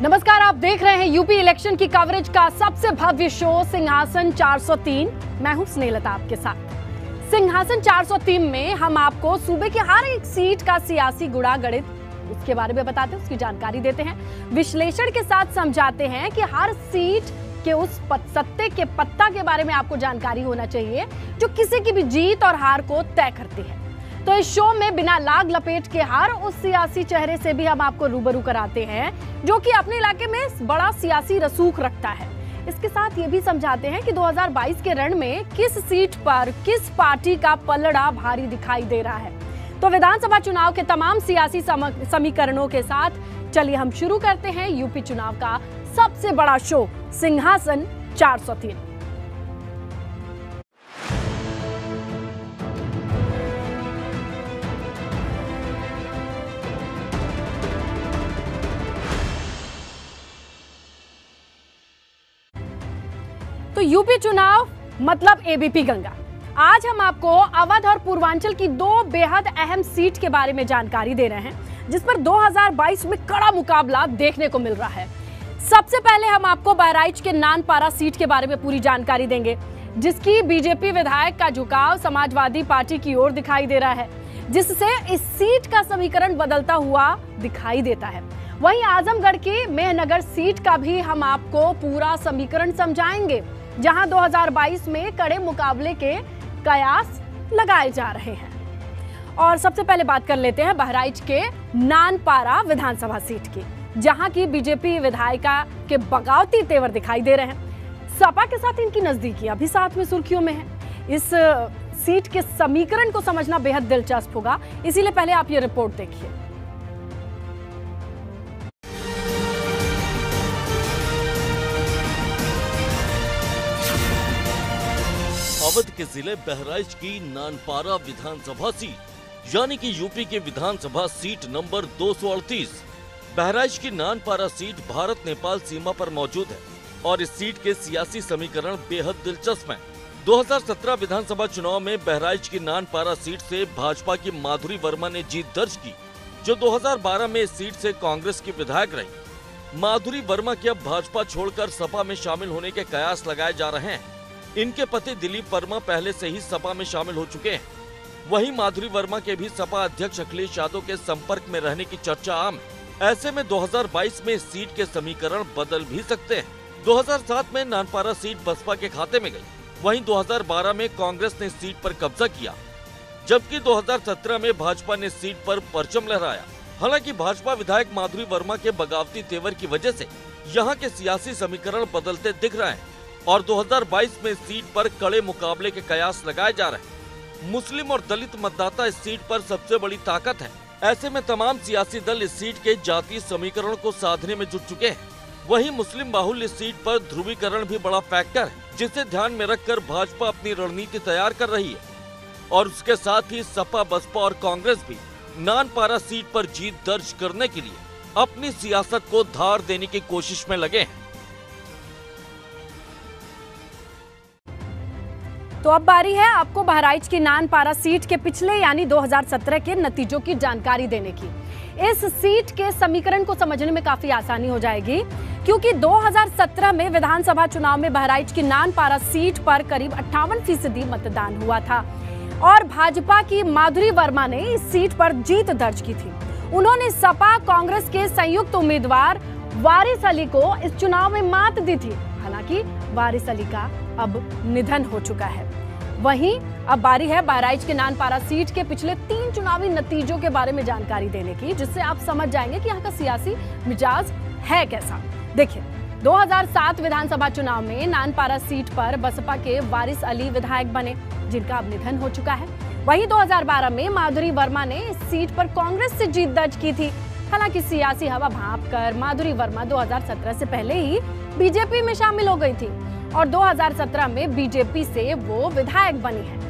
नमस्कार, आप देख रहे हैं यूपी इलेक्शन की कवरेज का सबसे भव्य शो सिंहासन 403। मैं हूं स्नेहलता आपके साथ। सिंहासन 403 में हम आपको सूबे की हर एक सीट का सियासी गुणा गणित उसके बारे में बताते हैं, उसकी जानकारी देते हैं, विश्लेषण के साथ समझाते हैं कि हर सीट के उस सत्ते के पत्ता के बारे में आपको जानकारी होना चाहिए जो किसी की भी जीत और हार को तय करती है। तो इस शो में बिना लाग लपेट के हर उस सियासी चेहरे से भी हम आपको रूबरू कराते हैं जो कि अपने इलाके में बड़ा सियासी रसूख रखता है। इसके साथ ये भी समझाते हैं कि 2022 के रण में किस सीट पर किस पार्टी का पलड़ा भारी दिखाई दे रहा है। तो विधानसभा चुनाव के तमाम सियासी समीकरणों के साथ चलिए हम शुरू करते हैं यूपी चुनाव का सबसे बड़ा शो सिंहासन 403। तो यूपी चुनाव मतलब एबीपी गंगा। आज हम आपको अवध और पूर्वांचल की दो बेहद अहम सीट के बारे में जानकारी दे रहे हैं जिस पर 2022 में कड़ा मुकाबला देखने को मिल रहा है। सबसे पहले हम आपको बहराइच के नानपारा सीट के बारे में पूरी जानकारी देंगे जिसकी बीजेपी विधायक का झुकाव समाजवादी पार्टी की ओर दिखाई दे रहा है, जिससे इस सीट का समीकरण बदलता हुआ दिखाई देता है। वहीं आजमगढ़ की मेहनगर सीट का भी हम आपको पूरा समीकरण समझाएंगे जहां 2022 में कड़े मुकाबले के कयास लगाए जा रहे हैं। और सबसे पहले बात कर लेते हैं बहराइच के नानपारा विधानसभा सीट की, जहां की बीजेपी विधायिका के बगावती तेवर दिखाई दे रहे हैं। सपा के साथ इनकी नजदीकियां भी साथ में सुर्खियों में है। इस सीट के समीकरण को समझना बेहद दिलचस्प होगा, इसीलिए पहले आप ये रिपोर्ट देखिए। अवध के जिले बहराइच की नानपारा विधानसभा सीट यानी कि यूपी की विधानसभा सीट नंबर 238। बहराइच की नानपारा सीट भारत नेपाल सीमा पर मौजूद है और इस सीट के सियासी समीकरण बेहद दिलचस्प हैं। 2017 विधानसभा चुनाव में बहराइच की नानपारा सीट से भाजपा की माधुरी वर्मा ने जीत दर्ज की, जो 2012 में इस सीट से कांग्रेस की विधायक रही। माधुरी वर्मा के अब भाजपा छोड़कर सपा में शामिल होने के कयास लगाए जा रहे हैं। इनके पति दिलीप वर्मा पहले से ही सपा में शामिल हो चुके हैं। वहीं माधुरी वर्मा के भी सपा अध्यक्ष अखिलेश यादव के संपर्क में रहने की चर्चा आम है। ऐसे में 2022 में इस सीट के समीकरण बदल भी सकते हैं। 2007 में नानपारा सीट बसपा के खाते में गई, वहीं 2012 में कांग्रेस ने इस सीट पर कब्जा किया, जबकि 2017 में भाजपा ने सीट पर परचम लहराया। हालांकि भाजपा विधायक माधुरी वर्मा के बगावती तेवर की वजह से यहाँ के सियासी समीकरण बदलते दिख रहे हैं और 2022 में इस सीट पर कड़े मुकाबले के कयास लगाए जा रहे हैं। मुस्लिम और दलित मतदाता इस सीट पर सबसे बड़ी ताकत है। ऐसे में तमाम सियासी दल इस सीट के जातीय समीकरण को साधने में जुट चुके हैं। वहीं मुस्लिम बाहुल्य सीट पर ध्रुवीकरण भी बड़ा फैक्टर है, जिसे ध्यान में रखकर भाजपा अपनी रणनीति तैयार कर रही है। और उसके साथ ही सपा, बसपा और कांग्रेस भी नानपारा सीट पर जीत दर्ज करने के लिए अपनी सियासत को धार देने की कोशिश में लगे हैं। तो अब बारी है आपको बहराइच की नानपारा सीट के पिछले यानी 2017 के नतीजों की जानकारी देने की। इस सीट के समीकरण को समझने में काफी आसानी हो जाएगी क्योंकि 2017 में विधानसभा चुनाव में बहराइच की नानपारा सीट पर करीब 58% मतदान हुआ था और भाजपा की माधुरी वर्मा ने इस सीट पर जीत दर्ज की थी। उन्होंने सपा कांग्रेस के संयुक्त उम्मीदवार वारिस अली को इस चुनाव में मात दी थी। हालांकि वारिस अली का अब निधन हो चुका है। वहीं अब बारी है बहराइच के नानपारा सीट के पिछले 3 चुनावी नतीजों के बारे में जानकारी देने की, जिससे आप समझ जाएंगे कि यहाँ का सियासी मिजाज है कैसा। देखिए, 2007 विधानसभा चुनाव में नानपारा सीट पर बसपा के वारिस अली विधायक बने, जिनका अब निधन हो चुका है। वहीं 2012 में माधुरी वर्मा ने इस सीट पर कांग्रेस से जीत दर्ज की थी। हालांकि सियासी हवा भांपकर माधुरी वर्मा 2017 से पहले ही बीजेपी में शामिल हो गई थी और 2017 में बीजेपी से वो विधायक बनी है।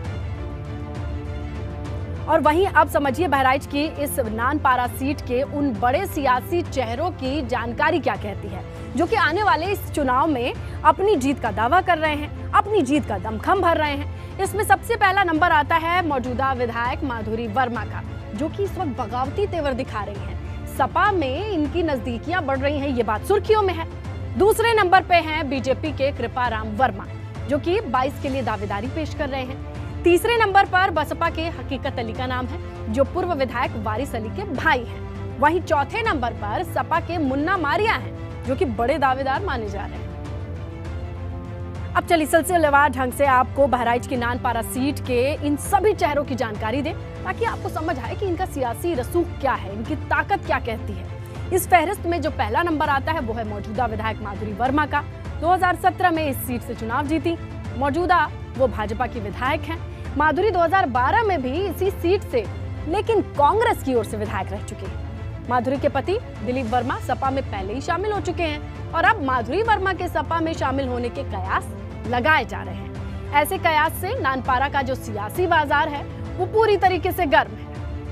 और वहीं अब समझिए बहराइच की इस नानपारा सीट के उन बड़े सियासी चेहरों की जानकारी क्या कहती है जो कि आने वाले इस चुनाव में अपनी जीत का दावा कर रहे हैं, अपनी जीत का दमखम भर रहे हैं। इसमें सबसे पहला नंबर आता है मौजूदा विधायक माधुरी वर्मा का, जो कि इस वक्त बगावती तेवर दिखा रही हैं। सपा में इनकी नजदीकियां बढ़ रही हैं, ये बात सुर्खियों में है। दूसरे नंबर पे हैं बीजेपी के कृपाराम वर्मा, जो कि 22 के लिए दावेदारी पेश कर रहे हैं। तीसरे नंबर पर बसपा के हकीकत अली का नाम है, जो पूर्व विधायक वारिस अली के भाई हैं। वहीं चौथे नंबर पर सपा के मुन्ना मारिया हैं, जो कि बड़े दावेदार माने जा रहे हैं। अब चलिए सिलसिलेवार ढंग से आपको बहराइच की नानपारा सीट के इन सभी चेहरों की जानकारी दें, ताकि आपको समझ आए कि इनका सियासी रसूख क्या है, इनकी ताकत क्या कहती है। इस फहरिस्त में जो पहला नंबर आता है वो है मौजूदा विधायक माधुरी वर्मा का। 2017 में इस सीट से चुनाव जीती। मौजूदा वो भाजपा की विधायक हैं। माधुरी 2012 में भी इसी सीट से, लेकिन कांग्रेस की ओर से विधायक रह चुके हैं। माधुरी के पति दिलीप वर्मा सपा में पहले ही शामिल हो चुके हैं और अब माधुरी वर्मा के सपा में शामिल होने के कयास लगाए जा रहे हैं। ऐसे कयास से नानपारा का जो सियासी बाजार है वो पूरी तरीके से गर्म है।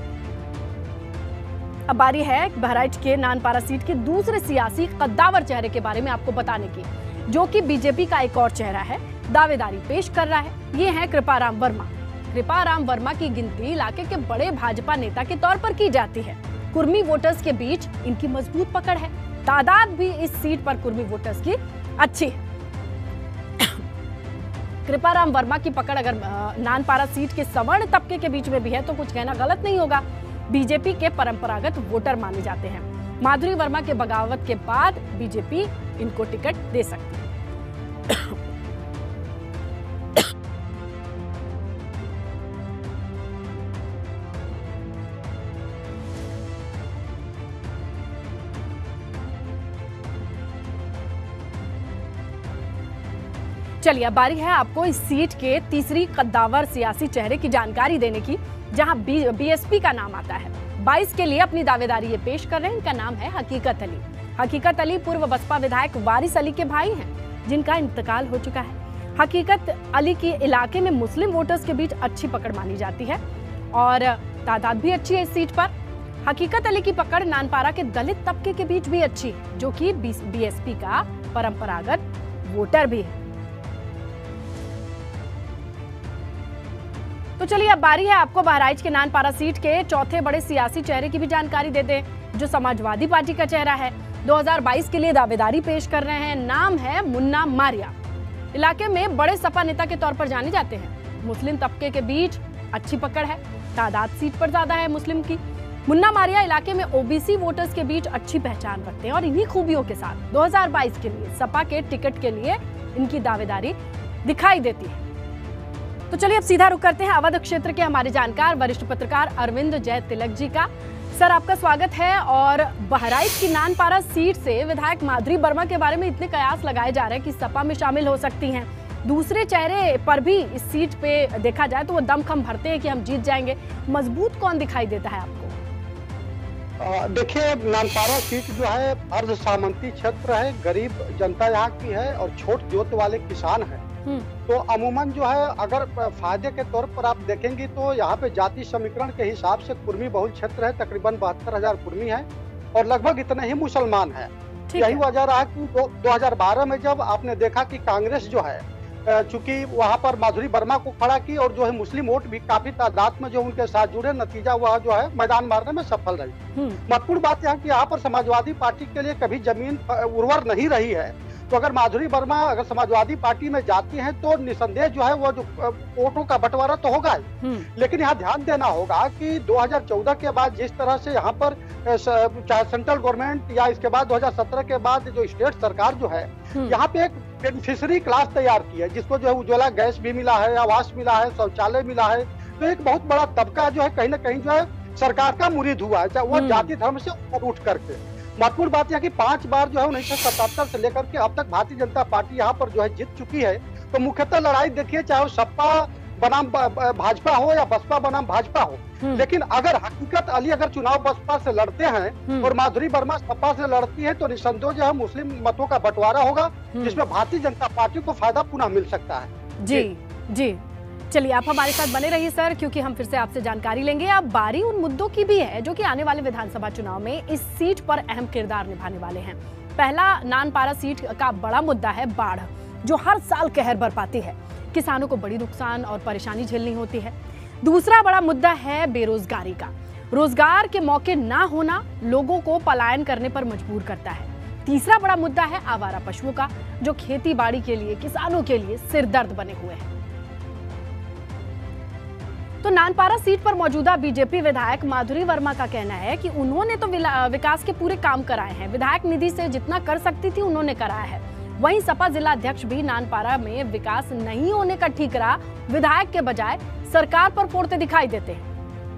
अब बारी है बहराइच के नानपारा सीट के दूसरे सियासी कद्दावर चेहरे के बारे में आपको बताने की, जो कि बीजेपी का एक और चेहरा है, दावेदारी पेश कर रहा है। ये है कृपाराम वर्मा। कृपाराम वर्मा की गिनती इलाके के बड़े भाजपा नेता के तौर पर की जाती है। कुर्मी वोटर्स के बीच इनकी मजबूत पकड़ है। तादाद भी इस सीट पर कुर्मी वोटर्स की अच्छी है। कृपाराम वर्मा की पकड़ अगर नानपारा सीट के सवर्ण तबके के बीच में भी है तो कुछ कहना गलत नहीं होगा। बीजेपी के परंपरागत वोटर माने जाते हैं। माधुरी वर्मा के बगावत के बाद बीजेपी इनको टिकट दे सकती है। चलिए अब बारी है आपको इस सीट के तीसरी कद्दावर सियासी चेहरे की जानकारी देने की, जहां बीएसपी का नाम आता है। 22 के लिए अपनी दावेदारी ये पेश कर रहे हैं। इनका नाम है हकीकत अली। हकीकत अली पूर्व बसपा विधायक वारिस अली के भाई हैं, जिनका इंतकाल हो चुका है। हकीकत अली की इलाके में मुस्लिम वोटर्स के बीच अच्छी पकड़ मानी जाती है और तादाद भी अच्छी है इस सीट पर। हकीकत अली की पकड़ नानपारा के दलित तबके के बीच भी अच्छी है, जो कि बीएसपी का परंपरागत वोटर भी है। तो चलिए अब बारी है आपको बहराइच के नानपारा सीट के चौथे बड़े सियासी चेहरे की भी जानकारी दे दें, जो समाजवादी पार्टी का चेहरा है। 2022 के लिए दावेदारी पेश कर रहे हैं। नाम है मुन्ना मारिया। इलाके में बड़े सपा नेता के तौर पर जाने जाते हैं। मुस्लिम तबके के बीच अच्छी पकड़ है। तादाद सीट पर ज्यादा है मुस्लिम की। मुन्ना मारिया इलाके में ओबीसी वोटर्स के बीच अच्छी पहचान रखते हैं और इन्हीं खूबियों के साथ 2022 के लिए सपा के टिकट के लिए इनकी दावेदारी दिखाई देती है। तो चलिए अब सीधा रुख करते हैं अवध क्षेत्र के हमारे जानकार वरिष्ठ पत्रकार अरविंद जय तिलक जी का। सर आपका स्वागत है। और बहराइच की नानपारा सीट से विधायक माधुरी वर्मा के बारे में इतने कयास लगाए जा रहे हैं कि सपा में शामिल हो सकती हैं। दूसरे चेहरे पर भी इस सीट पे देखा जाए तो वो दमखम भरते हैं कि हम जीत जाएंगे। मजबूत कौन दिखाई देता है आपको? देखिए, नानपारा सीट जो है अर्ध सामंती क्षेत्र है, गरीब जनता यहाँ की है और छोट जोत वाले किसान है। तो अमूमन जो है अगर फायदे के तौर पर आप देखेंगे तो यहाँ पे जाति समीकरण के हिसाब से कुर्मी बहुल क्षेत्र है। तकरीबन 72,000 कुर्मी है और लगभग इतने ही मुसलमान है। यही वजह रहा कि 2012 में जब आपने देखा कि कांग्रेस जो है चूंकि वहाँ पर माधुरी वर्मा को खड़ा की और जो है मुस्लिम वोट भी काफी तादाद में जो उनके साथ जुड़े, नतीजा वह जो है मैदान मारने में सफल रही। महत्वपूर्ण बात यह कि यहाँ पर समाजवादी पार्टी के लिए कभी जमीन उर्वर नहीं रही है। तो अगर माधुरी वर्मा अगर समाजवादी पार्टी में जाती हैं तो निसंदेह जो है वो जो वोटों का बंटवारा तो होगा ही। लेकिन यहाँ ध्यान देना होगा कि 2014 के बाद जिस तरह से यहाँ पर चाहे सेंट्रल गवर्नमेंट या इसके बाद 2017 के बाद जो स्टेट सरकार जो है यहाँ पे एक बेनिफिशियरी क्लास तैयार की है, जिसको जो है उज्ज्वला गैस भी मिला है, आवास मिला है, शौचालय मिला है। तो एक बहुत बड़ा तबका जो है कहीं ना कहीं जो है सरकार का मुरीद हुआ है, चाहे वो जाति धर्म से उठ करके। महत्वपूर्ण बात यह कि 5 बार जो है 1977 से लेकर के अब तक भारतीय जनता पार्टी यहाँ पर जो है जीत चुकी है। तो मुख्यतः लड़ाई देखिए, चाहे वो सपा बनाम भाजपा हो या बसपा बनाम भाजपा हो, लेकिन अगर हकीकत अली अगर चुनाव बसपा से लड़ते हैं और माधुरी वर्मा सपा से लड़ती है तो निसंदेह जो है मुस्लिम मतों का बंटवारा होगा, जिसमें भारतीय जनता पार्टी को फायदा पुनः मिल सकता है। जी चलिए आप हमारे साथ बने रहिए सर, क्योंकि हम फिर से आपसे जानकारी लेंगे। अब बारी उन मुद्दों की भी है जो कि आने वाले विधानसभा चुनाव में इस सीट पर अहम किरदार निभाने वाले हैं। पहला नानपारा सीट का बड़ा मुद्दा है बाढ़, जो हर साल कहर बरपाती है। किसानों को बड़ी नुकसान और परेशानी झेलनी होती है। दूसरा बड़ा मुद्दा है बेरोजगारी का। रोजगार के मौके ना होना लोगों को पलायन करने पर मजबूर करता है। तीसरा बड़ा मुद्दा है आवारा पशुओं का, जो खेती बाड़ी के लिए, किसानों के लिए सिरदर्द बने हुए हैं। तो नानपारा सीट पर मौजूदा बीजेपी विधायक माधुरी वर्मा का कहना है कि उन्होंने तो विकास के पूरे काम कराए हैं, विधायक निधि से जितना कर सकती थी उन्होंने कराया है। वहीं सपा जिला अध्यक्ष भी नानपारा में विकास नहीं होने का ठीकरा विधायक के बजाय सरकार पर फोड़ते दिखाई देते हैं।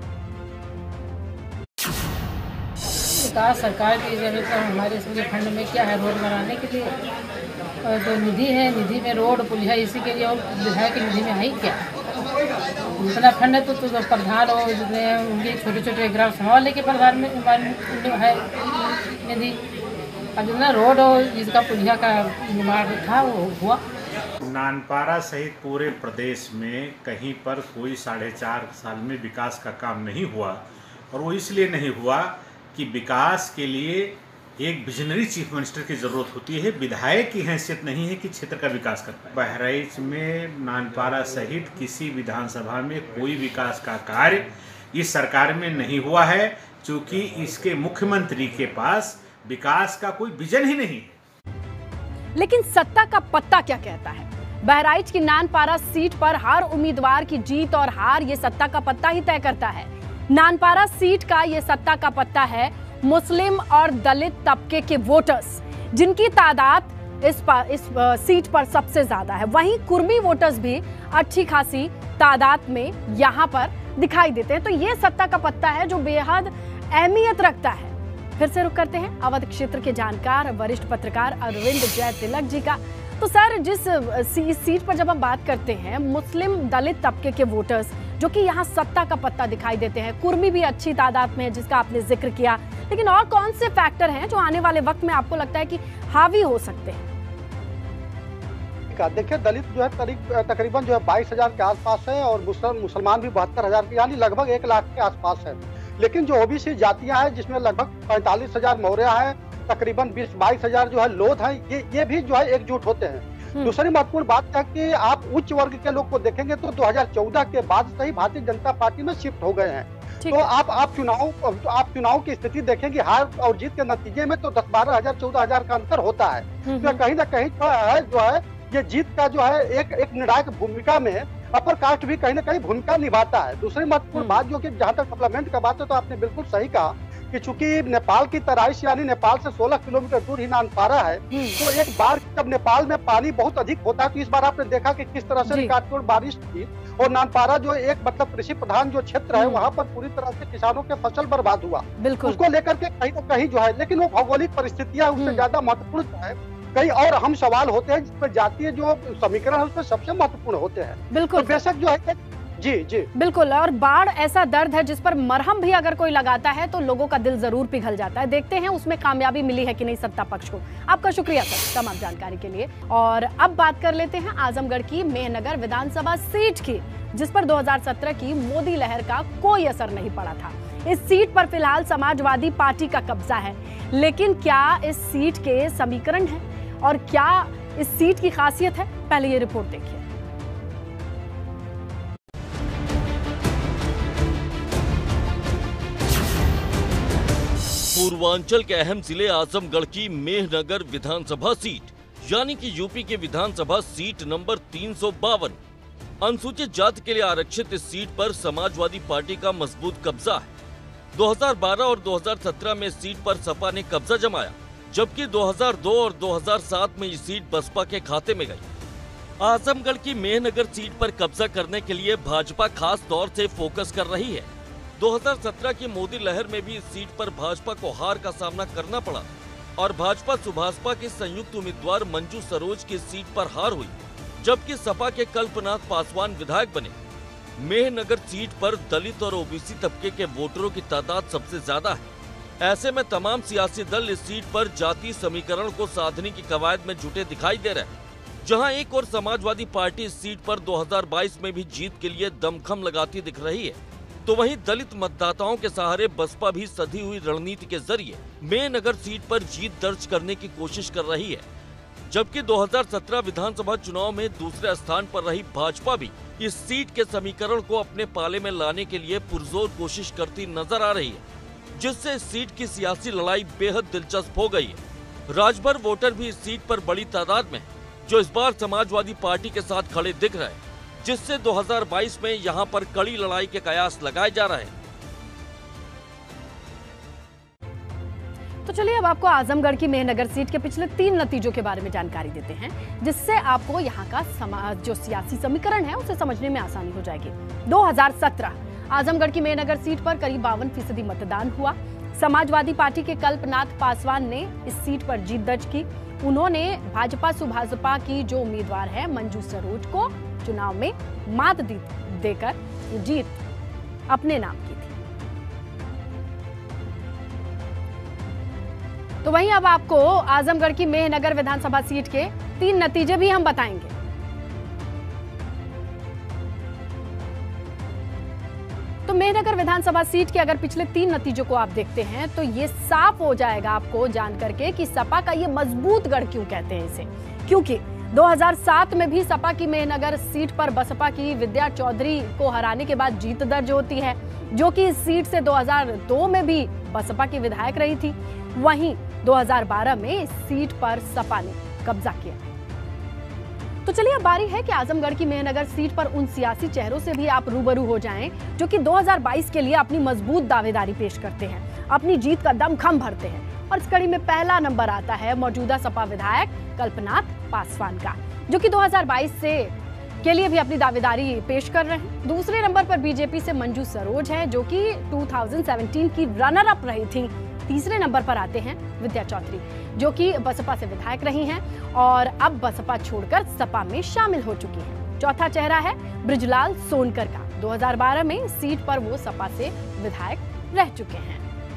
विकास सरकार की जरूरत है, हमारे सूर्य खंड में क्या है रोड बनाने के लिए, और जो निधि है, निधि में रोड पुलिया इसी के लिए, और विधायक की निधि में है ही क्या। जितना फंड है तो प्रधान और जितने उनके छोटे छोटे ग्राम सभा वाले के प्रधान में है निधि, और जितना रोड और जिसका पुलिया का निर्माण था वो हुआ। नानपारा सहित पूरे प्रदेश में कहीं पर कोई 4.5 साल में विकास का काम नहीं हुआ, और वो इसलिए नहीं हुआ कि विकास के लिए एक विजनरी चीफ मिनिस्टर की ज़रूरत होती है, विधायक की हैसियत नहीं है कि क्षेत्र का विकास कर पाए। बहराइच में नानपारा सहित किसी विधानसभा में कोई विकास का कार्य इस सरकार में नहीं हुआ है, क्योंकि इसके मुख्यमंत्री के पास विकास का कोई विजन ही नहीं है। लेकिन सत्ता का पत्ता क्या कहता है? बहराइच की नानपारा सीट पर हर उम्मीदवार की जीत और हार ये सत्ता का पत्ता ही तय करता है। नानपारा सीट का ये सत्ता का पत्ता है मुस्लिम और दलित तबके के वोटर्स, जिनकी तादाद इस सीट पर सबसे ज्यादा है। वहीं कुर्मी वोटर्स भी अच्छी खासी तादाद में यहाँ पर दिखाई देते हैं। तो ये सत्ता का पत्ता है जो बेहद अहमियत रखता है। फिर से रुक करते हैं अवध क्षेत्र के जानकार वरिष्ठ पत्रकार अरविंद जय तिलक जी का। तो सर, जिस सीट पर जब हम बात करते हैं मुस्लिम दलित तबके के वोटर्स जो कि यहाँ सत्ता का पत्ता दिखाई देते हैं, कुर्मी भी अच्छी तादाद में है जिसका आपने जिक्र किया, लेकिन और कौन से फैक्टर हैं जो आने वाले वक्त में आपको लगता है कि हावी हो सकते हैं? देखिए, दलित जो है तकरीबन जो है 22,000 के आसपास है, और मुसलमान भी 72,000 के, यानी लगभग 1 लाख के आसपास है। लेकिन जो ओबीसी जातियां हैं जिसमें लगभग 45,000 मौर्य है, तकरीबन 20-22,000 जो है लोध है, ये भी जो है एकजुट होते हैं। दूसरी महत्वपूर्ण बात है कि आप उच्च वर्ग के लोग को देखेंगे तो 2014 के बाद से ही भारतीय जनता पार्टी में शिफ्ट हो गए हैं। तो आप चुनाव की स्थिति देखेंगे, हार और जीत के नतीजे में तो 10-12,000 14,000 का अंतर होता है। तो कहीं ना कहीं जो है ये जीत का जो है एक निर्णायक भूमिका में अपर कास्ट भी कहीं ना कहीं भूमिका निभाता है। दूसरी महत्वपूर्ण बात जो कि जहाँ तक डेवलपमेंट का बात है, तो आपने बिल्कुल सही कहा कि चूंकि नेपाल की तराइश यानी नेपाल से 16 किलोमीटर दूर ही नानपारा है, तो एक बार जब नेपाल में पानी बहुत अधिक होता है, तो इस बार आपने देखा कि किस तरह से रिकॉर्ड तोड़ बारिश थी, और नानपारा जो एक मतलब कृषि प्रधान जो क्षेत्र है, वहाँ पर पूरी तरह से किसानों के फसल बर्बाद हुआ। उसको लेकर के कहीं ना कहीं जो है, लेकिन वो भौगोलिक परिस्थितियां उससे ज्यादा महत्वपूर्ण है। कई और अहम सवाल होते हैं जिसमें जातीय जो समीकरण है उसमें सबसे महत्वपूर्ण होते हैं। बिल्कुल, तो बेशक जो है जी बिल्कुल। और बाढ़ ऐसा दर्द है जिस पर मरहम भी अगर कोई लगाता है तो लोगों का दिल जरूर पिघल जाता है। देखते हैं उसमें कामयाबी मिली है कि नहीं सत्ता पक्ष को। आपका शुक्रिया सर तमाम जानकारी के लिए। और अब बात कर लेते हैं आजमगढ़ की मेहनगर विधानसभा सीट की, जिस पर 2017 की मोदी लहर का कोई असर नहीं पड़ा था। इस सीट पर फिलहाल समाजवादी पार्टी का कब्जा है, लेकिन क्या इस सीट के समीकरण है और क्या इस सीट की खासियत है, पहले ये रिपोर्ट देखिए। पूर्वांचल के अहम जिले आजमगढ़ की मेहनगर विधानसभा सीट यानी कि यूपी के विधानसभा सीट नंबर 352 अनुसूचित जाति के लिए आरक्षित इस सीट पर समाजवादी पार्टी का मजबूत कब्जा है। 2012 और 2017 में इस सीट पर सपा ने कब्जा जमाया, जबकि 2002 और 2007 में ये सीट बसपा के खाते में गई। आजमगढ़ की मेहनगर सीट पर कब्जा करने के लिए भाजपा खास तौर से फोकस कर रही है। 2017 की मोदी लहर में भी इस सीट पर भाजपा को हार का सामना करना पड़ा और भाजपा सुभाषपा के संयुक्त उम्मीदवार मंजू सरोज की सीट पर हार हुई, जबकि सपा के कल्पनाथ पासवान विधायक बने। मेहनगर सीट पर दलित और ओबीसी तबके के वोटरों की तादाद सबसे ज्यादा है। ऐसे में तमाम सियासी दल इस सीट पर जातीय समीकरण को साधने की कवायद में जुटे दिखाई दे रहे हैं। जहां एक और समाजवादी पार्टी इस सीट पर 2022 में भी जीत के लिए दमखम लगाती दिख रही है, तो वहीं दलित मतदाताओं के सहारे बसपा भी सधी हुई रणनीति के जरिए मेहनगर सीट पर जीत दर्ज करने की कोशिश कर रही है। जबकि 2017 विधानसभा चुनाव में दूसरे स्थान पर रही भाजपा भी इस सीट के समीकरण को अपने पाले में लाने के लिए पुरजोर कोशिश करती नजर आ रही है, जिससे इस सीट की सियासी लड़ाई बेहद दिलचस्प हो गई है। राजभर वोटर भी इस सीट पर बड़ी तादाद में जो इस बार समाजवादी पार्टी के साथ खड़े दिख रहे हैं, जिससे 2022 में यहां पर कड़ी लड़ाई के कयास लगाए जा रहे हैं। तो चलिए अब आपको आजमगढ़ की मेहनगर सीट के पिछले 3 नतीजों के बारे में जानकारी देते हैं, जिससे आपको यहाँ का जो सियासी समीकरण है उसे समझने में आसानी हो जाएगी। 2017 आजमगढ़ की मेहनगर सीट पर करीब 52% मतदान हुआ। समाजवादी पार्टी के कल्पनाथ पासवान ने इस सीट पर जीत दर्ज की। उन्होंने भाजपा सुभाजपा की जो उम्मीदवार है मंजू सरोज को चुनाव में मात देकर जीत अपने नाम की थी। तो वहीं अब आपको आजमगढ़ की मेहनगर विधानसभा सीट के 3 नतीजे भी हम बताएंगे। तो मेहनगर विधानसभा सीट के अगर पिछले 3 नतीजों को आप देखते हैं तो ये साफ हो जाएगा आपको जान करके कि सपा का ये मजबूत गढ़ क्यों कहते हैं इसे, क्योंकि 2007 में भी सपा की मेहनगर सीट पर बसपा की विद्या चौधरी को हराने के बाद जीत दर्ज होती है, जो कि इस सीट से 2002 में भी बसपा की विधायक रही थी। वहीं 2012 में इस सीट पर सपा ने कब्जा किया। तो चलिए अब बारी है कि आजमगढ़ की मेहनगर सीट पर उन सियासी चेहरों से भी आप रूबरू हो जाएं जो कि 2022 के लिए अपनी मजबूत दावेदारी पेश करते हैं, अपनी जीत का दमखम भरते हैं। और इस कड़ी में पहला नंबर आता है मौजूदा सपा विधायक कल्पनाथ पासवान का, जो कि 2022 के लिए भी अपनी दावेदारी पेश कर रहे हैं। दूसरे नंबर पर बीजेपी से मंजू सरोज है, जो कि 2017 की रनर अप रही थी। तीसरे नंबर पर आते हैं विद्या चौधरी, जो कि बसपा से विधायक रही हैं और अब बसपा छोड़कर सपा में शामिल हो चुकी हैं। चौथा चेहरा है बृजलाल सोनकर का। 2012 में सीट पर वो सपा से विधायक रह चुके हैं।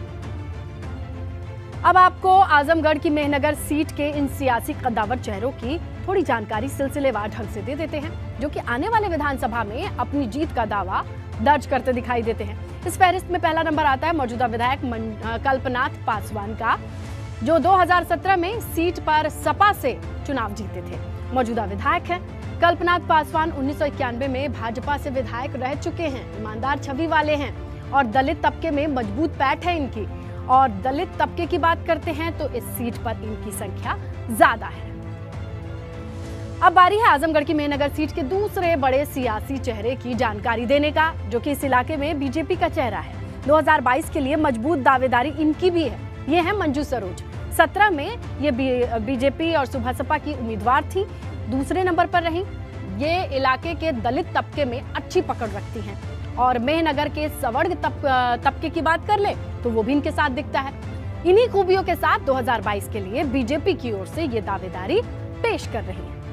अब आपको आजमगढ़ की मेहनगर सीट के इन सियासी कद्दावर चेहरों की थोड़ी जानकारी सिलसिलेवार ढंग से दे देते हैं, जो कि आने वाले विधानसभा में अपनी जीत का दावा दर्ज करते दिखाई देते हैं। इस फहरिस्त में पहला नंबर आता है मौजूदा विधायक कल्पनाथ पासवान का, जो 2017 में सीट पर सपा से चुनाव जीते थे। मौजूदा विधायक हैं कल्पनाथ पासवान 1991 में भाजपा से विधायक रह चुके हैं। ईमानदार छवि वाले हैं और दलित तबके में मजबूत पैठ है इनकी। और दलित तबके की बात करते हैं तो इस सीट पर इनकी संख्या ज्यादा है। अब बारी है आजमगढ़ की मेहनगर सीट के दूसरे बड़े सियासी चेहरे की जानकारी देने का, जो कि इस इलाके में बीजेपी का चेहरा है। 2022 के लिए मजबूत दावेदारी इनकी भी है। ये है मंजू सरोज। 17 में ये बीजेपी और सुभासपा की उम्मीदवार थी, दूसरे नंबर पर रही। ये इलाके के दलित तबके में अच्छी पकड़ रखती हैं और मेहनगर के सवर्ग तबके की बात कर ले तो वो भी इनके साथ दिखता है। इन्हीं खूबियों के साथ 2022 के लिए बीजेपी की ओर से ये दावेदारी पेश कर रही है।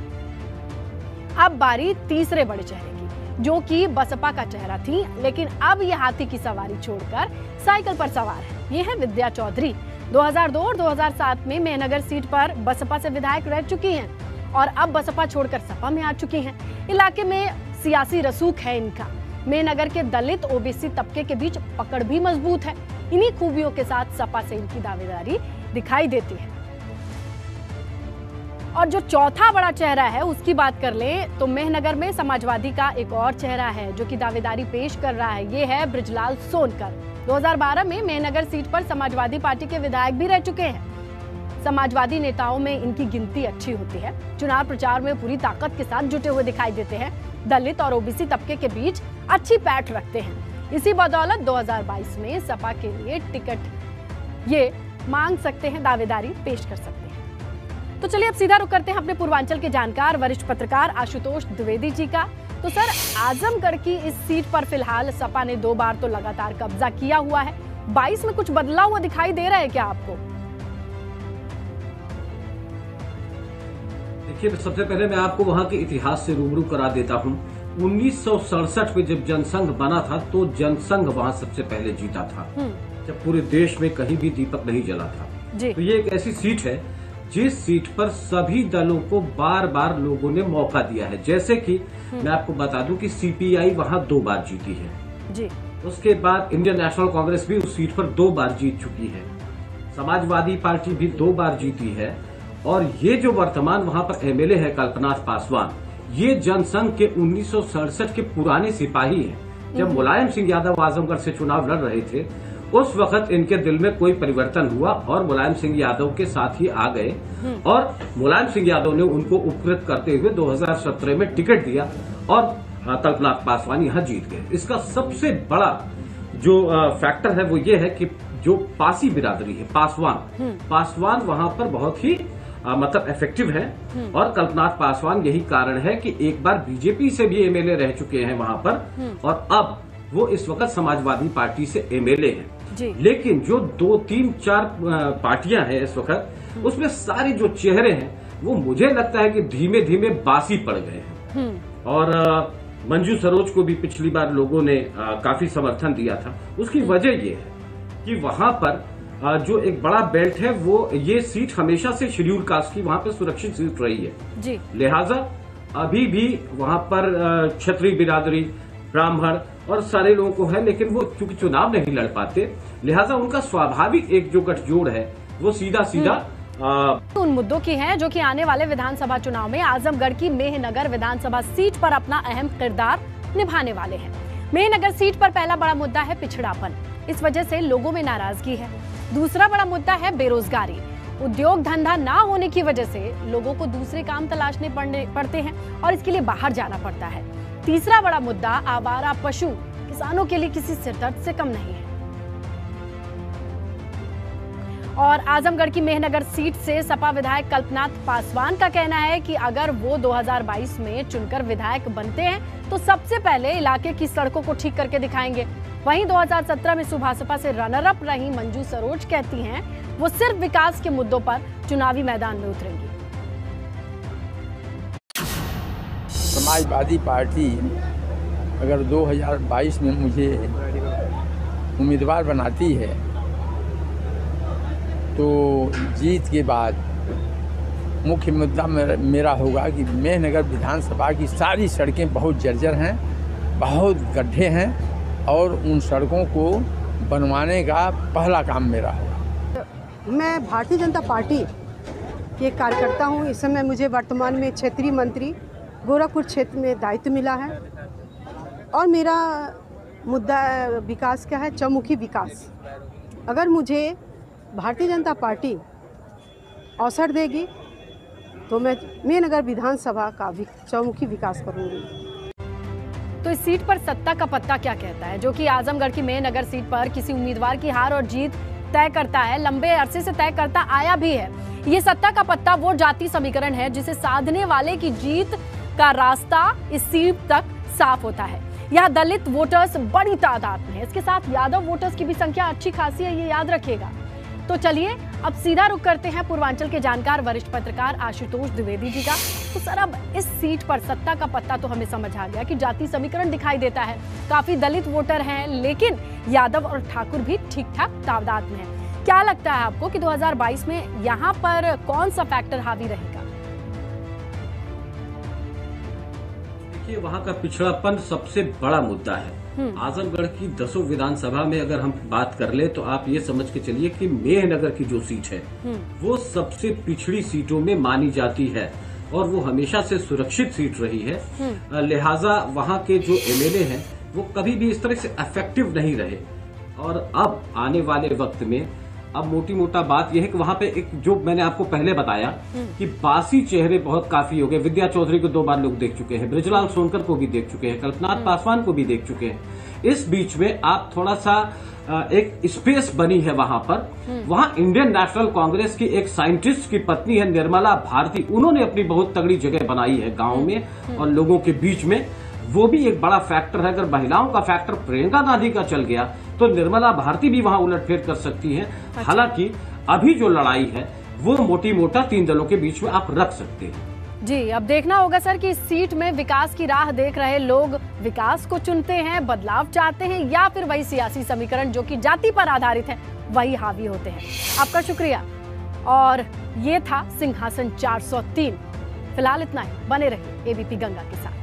अब बारी तीसरे बड़े चेहरे की, जो कि बसपा का चेहरा थी, लेकिन अब ये हाथी की सवारी छोड़कर साइकिल पर सवार है। ये है विद्या चौधरी। 2002 और 2007 में मेहनगर सीट पर बसपा से विधायक रह चुकी हैं और अब बसपा छोड़कर सपा में आ चुकी हैं। इलाके में सियासी रसूख है इनका। मेहनगर के दलित ओबीसी तबके के बीच पकड़ भी मजबूत है। इन्हीं खूबियों के साथ सपा से इनकी दावेदारी दिखाई देती है। और जो चौथा बड़ा चेहरा है उसकी बात कर लें तो मेहनगर में समाजवादी का एक और चेहरा है जो कि दावेदारी पेश कर रहा है। ये है बृजलाल सोनकर। 2012 में मेहनगर सीट पर समाजवादी पार्टी के विधायक भी रह चुके हैं। समाजवादी नेताओं में इनकी गिनती अच्छी होती है। चुनाव प्रचार में पूरी ताकत के साथ जुटे हुए दिखाई देते हैं। दलित और ओबीसी तबके के बीच अच्छी पैठ रखते हैं। इसी बदौलत 2022 में सपा के लिए टिकट ये मांग सकते हैं, दावेदारी पेश कर सकते हैं। तो चलिए अब सीधा रुक करते हैं अपने पूर्वांचल के जानकार वरिष्ठ पत्रकार आशुतोष द्विवेदी जी का। तो सर, आजमगढ़ की इस सीट पर फिलहाल सपा ने 2 बार तो लगातार कब्जा किया हुआ है। 22 में कुछ बदला हुआ दिखाई दे रहा है क्या आपको? देखिए, सबसे पहले मैं आपको वहां के इतिहास से रूबरू करा देता हूं। 1967 में जब जनसंघ बना था तो जनसंघ वहां सबसे पहले जीता था, जब पूरे देश में कहीं भी दीपक नहीं जला था जी। तो ये एक ऐसी सीट है जिस सीट पर सभी दलों को बार बार लोगों ने मौका दिया है। जैसे कि मैं आपको बता दूं कि सीपीआई वहां 2 बार जीती है जी। उसके बाद इंडियन नेशनल कांग्रेस भी उस सीट पर 2 बार जीत चुकी है। समाजवादी पार्टी भी 2 बार जीती है और ये जो वर्तमान वहां पर एमएलए है कल्पनाथ पासवान, ये जनसंघ के 1967 के पुराने सिपाही हैं। जब मुलायम सिंह यादव आजमगढ़ से चुनाव लड़ रहे थे, उस वक्त इनके दिल में कोई परिवर्तन हुआ और मुलायम सिंह यादव के साथ ही आ गए और मुलायम सिंह यादव ने उनको उपकृत करते हुए 2017 में टिकट दिया और कल्पनाथ पासवान यहां जीत गए। इसका सबसे बड़ा जो फैक्टर है वो ये है कि जो पासी बिरादरी है, पासवान वहां पर बहुत ही मतलब इफेक्टिव है और कल्पनाथ पासवान यही कारण है कि एक बार बीजेपी से भी एमएलए रह चुके हैं वहां पर और अब वो इस वक्त समाजवादी पार्टी से एमएलए हैं। लेकिन जो 2, 3, 4 पार्टियां हैं इस वक्त, उसमें सारे जो चेहरे हैं वो मुझे लगता है कि धीमे धीमे बासी पड़ गए हैं। और मंजू सरोज को भी पिछली बार लोगों ने काफी समर्थन दिया था। उसकी वजह ये है कि वहां पर जो एक बड़ा बेल्ट है वो ये सीट हमेशा से शेड्यूल कास्ट की वहां पर सुरक्षित सीट रही है। लिहाजा अभी भी वहां पर क्षत्रिय बिरादरी, ब्राह्मण और सारे लोगों को है, लेकिन वो चूंकि चुनाव नहीं लड़ पाते, लिहाजा उनका स्वाभाविक एक जो गठजोड़ है वो सीधा उन मुद्दों की है जो कि आने वाले विधानसभा चुनाव में आजमगढ़ की मेहनगर विधानसभा सीट पर अपना अहम किरदार निभाने वाले हैं। मेहनगर सीट पर पहला बड़ा मुद्दा है पिछड़ापन, इस वजह से लोगों में नाराजगी है। दूसरा बड़ा मुद्दा है बेरोजगारी, उद्योग धंधा ना होने की वजह से लोगों को दूसरे काम तलाशने पड़ते हैं और इसके लिए बाहर जाना पड़ता है। तीसरा बड़ा मुद्दा आवारा पशु किसानों के लिए किसी सिरदर्द से कम नहीं है। और आजमगढ़ की मेहनगर सीट से सपा विधायक कल्पनाथ पासवान का कहना है कि अगर वो 2022 में चुनकर विधायक बनते हैं तो सबसे पहले इलाके की सड़कों को ठीक करके दिखाएंगे। वहीं 2017 में सुभासपा से रनर अप रही मंजू सरोज कहती हैं वो सिर्फ विकास के मुद्दों पर चुनावी मैदान में उतरेंगी। समाजवादी पार्टी अगर 2022 में मुझे उम्मीदवार बनाती है तो जीत के बाद मुख्य मुद्दा मेरा होगा कि मेहनगर विधानसभा की सारी सड़कें बहुत जर्जर हैं, बहुत गड्ढे हैं और उन सड़कों को बनवाने का पहला काम मेरा होगा। मैं भारतीय जनता पार्टी के कार्यकर्ता हूँ। इस समय मुझे वर्तमान में क्षेत्रीय मंत्री गोरखपुर क्षेत्र में दायित्व मिला है और मेरा मुद्दा विकास का है, चौमुखी विकास। अगर मुझे भारतीय जनता पार्टी अवसर देगी तो मैं मेहनगर विधानसभा का चौमुखी विकास करूंगी। तो इस सीट पर सत्ता का पत्ता क्या कहता है, जो कि आजमगढ़ की मेहनगर सीट पर किसी उम्मीदवार की हार और जीत तय करता है, लंबे अरसे से तय करता आया भी है। ये सत्ता का पत्ता वो जाति समीकरण है जिसे साधने वाले की जीत का रास्ता इस सीट तक साफ होता है। यहाँ दलित वोटर्स बड़ी तादाद में है, इसके साथ यादव वोटर्स की भी संख्या अच्छी खासी है, ये याद रखिएगा। तो चलिए अब सीधा रुख करते हैं पूर्वांचल के जानकार वरिष्ठ पत्रकार आशुतोष द्विवेदी जी का। तो सर, अब इस सीट पर सत्ता का पत्ता तो हमें समझ आ गया कि जाति समीकरण दिखाई देता है, काफी दलित वोटर हैं, लेकिन यादव और ठाकुर भी ठीक ठाक तादाद में हैं। क्या लगता है आपको कि 2022 में यहाँ पर कौन सा फैक्टर हावी रहेगा? देखिए, वहाँ का पिछड़ापन सबसे बड़ा मुद्दा है। आजमगढ़ की 10 विधानसभा में अगर हम बात कर ले तो आप ये समझ के चलिए कि मेहनगर की जो सीट है वो सबसे पिछड़ी सीटों में मानी जाती है और वो हमेशा से सुरक्षित सीट रही है। लिहाजा वहाँ के जो एमएलए हैं वो कभी भी इस तरह से इफेक्टिव नहीं रहे। और अब आने वाले वक्त में अब मोटी मोटा बात यह है कि वहां पे एक जो मैंने आपको पहले बताया कि बासी चेहरे बहुत काफी हो गए। विद्या चौधरी को 2 बार लोग देख चुके हैं, ब्रजलाल सोनकर को भी देख चुके हैं, कल्पनाथ पासवान को भी देख चुके हैं। इस बीच में आप थोड़ा सा एक स्पेस बनी है वहां पर। वहां इंडियन नेशनल कांग्रेस की एक साइंटिस्ट की पत्नी है निर्मला भारती, उन्होंने अपनी बहुत तगड़ी जगह बनाई है गाँव में और लोगों के बीच में। वो भी एक बड़ा फैक्टर है। अगर महिलाओं का फैक्टर प्रियंका गांधी का चल गया तो निर्मला भारती भी वहां उलटफेर कर सकती हैं। हालांकि अभी जो लड़ाई है वो मोटी मोटा 3 दलों के बीच में आप रख सकते हैं। जी, अब देखना होगा सर कि इस सीट में विकास की राह देख रहे लोग विकास को चुनते हैं, बदलाव चाहते हैं, या फिर वही सियासी समीकरण जो कि जाति पर आधारित है वही हावी होते हैं। आपका शुक्रिया। और ये था सिंहासन 403। फिलहाल इतना ही, बने रहिए एबीपी गंगा के साथ।